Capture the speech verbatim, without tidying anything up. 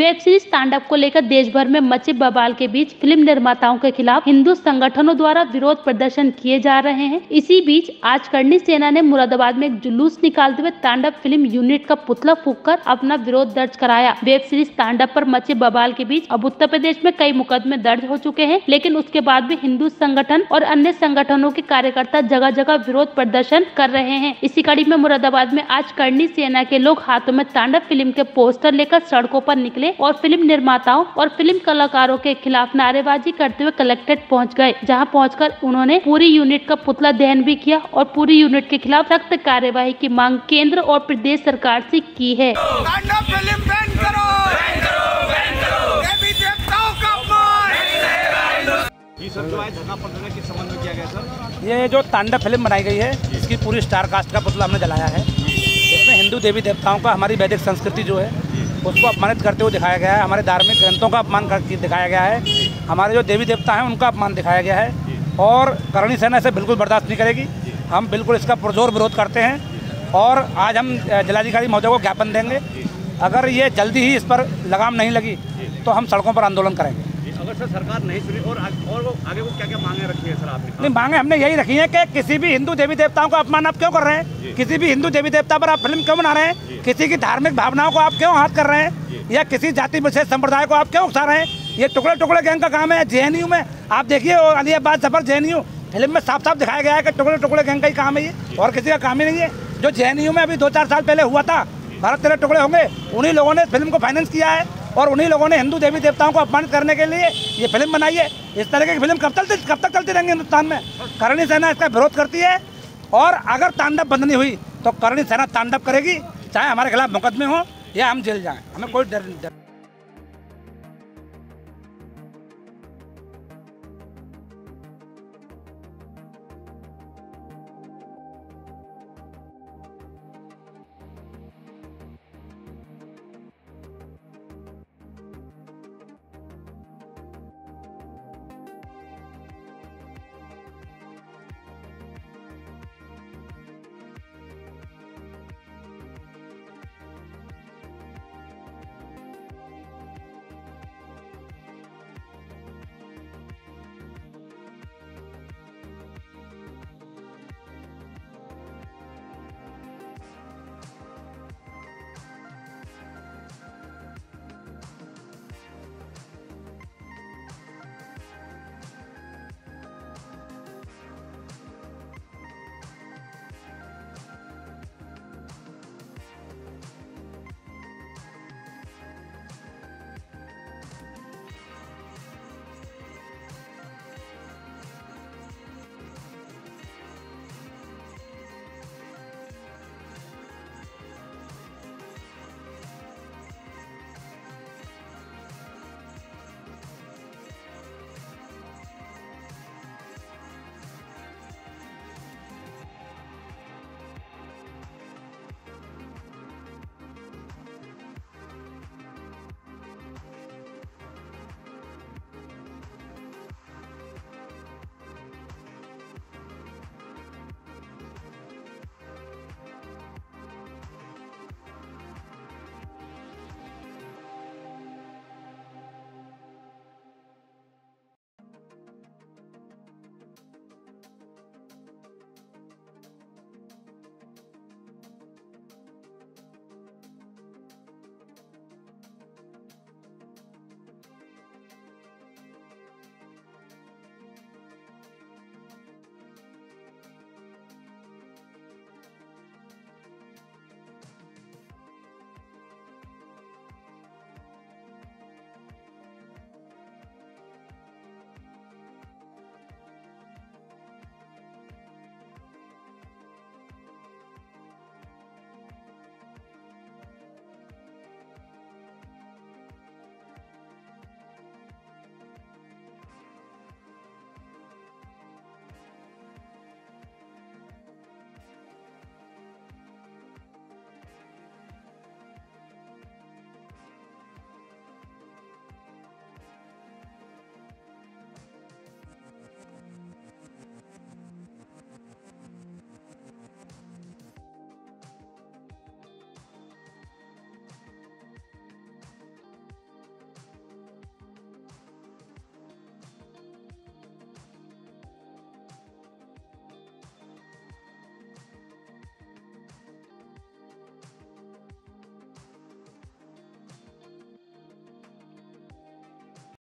Web series तांडव को लेकर देश भर में मचे बवाल के बीच फिल्म निर्माताओं के खिलाफ हिंदू संगठनों द्वारा विरोध प्रदर्शन किए जा रहे हैं। इसी बीच आज करणी सेना ने मुरादाबाद में एक जुलूस निकालते हुए तांडव फिल्म यूनिट का पुतला फूंककर अपना विरोध दर्ज कराया। वेब सीरीज तांडव पर मचे बवाल के बीच अब उत्तर प्रदेश में कई मुकदमे दर्ज हो चुके हैं, लेकिन उसके बाद भी हिंदू संगठन और अन्य संगठनों के कार्यकर्ता जगह जगह विरोध प्रदर्शन कर रहे हैं। इसी कड़ी में मुरादाबाद में आज करणी सेना के लोग हाथों में तांडव फिल्म के पोस्टर लेकर सड़कों पर निकले और फिल्म निर्माताओं और फिल्म कलाकारों के खिलाफ नारेबाजी करते हुए कलेक्ट्रेट पहुंच गए, जहां पहुंचकर उन्होंने पूरी यूनिट का पुतला दहन भी किया और पूरी यूनिट के खिलाफ सख्त कार्यवाही की मांग केंद्र और प्रदेश सरकार से की है। तांडव फिल्म बैन करो, बैन करो, बैन करो। देवी देवताओं का अपमान। ये सब जो है धरना प्रदर्शन किस संबंध में किया गया सर? ये जो तांडव फिल्म बनाई गई है, इसकी पूरी स्टार कास्ट का पुतला हमने जलाया है। इसमें हिंदू देवी देवताओं का, हमारी वैदिक संस्कृति जो है उसको अपमानित करते हुए दिखाया गया है। हमारे धार्मिक ग्रंथों का अपमान करके दिखाया गया है। हमारे जो देवी देवता हैं उनका अपमान दिखाया गया है और करणी सेना इसे बिल्कुल बर्दाश्त नहीं करेगी। हम बिल्कुल इसका पुरजोर विरोध करते हैं और आज हम जिलाधिकारी महोदय को ज्ञापन देंगे। अगर ये जल्दी ही इस पर लगाम नहीं लगी तो हम सड़कों पर आंदोलन करेंगे। अगर सर सरकार नहीं सुनी और और वो आगे वो क्या क्या मांगे रखी है सर आपने? नहीं, मांगे हमने यही रखी है कि किसी भी हिंदू देवी देवताओं का अपमान आप क्यों कर रहे हैं, किसी भी हिंदू देवी देवता पर आप फिल्म क्यों बना रहे हैं, किसी की धार्मिक भावनाओं को आप क्यों हाथ कर रहे हैं, या किसी जाति विशेष संप्रदाय को आप क्यों उकसा रहे हैं। ये टुकड़े टुकड़े गैंग का काम है। जे एन यू में आप देखिए, अलीबाद सफर जे एन यू फिल्म में साफ साफ दिखाया गया है कि टुकड़े टुकड़े गैंग का ही काम है ये, और किसी का काम ही नहीं है। जो जे एन यू में अभी दो चार साल पहले हुआ था, भारत तेरे टुकड़े होंगे, उन्हीं लोगों ने फिल्म को फाइनेंस किया है और उन्हीं लोगों ने हिंदू देवी देवताओं को अपमानित करने के लिए ये फिल्म बनाई है। इस तरह की फिल्म कब तक कब तक चलती रहेंगी हिंदुस्तान में? करणी सेना इसका विरोध करती है और अगर तांडव बंद नहीं हुई तो करणी सेना तांडव करेगी, चाहे हमारे खिलाफ मुकदमे हो या हम जेल जाएं। हमें कोई डर नहीं।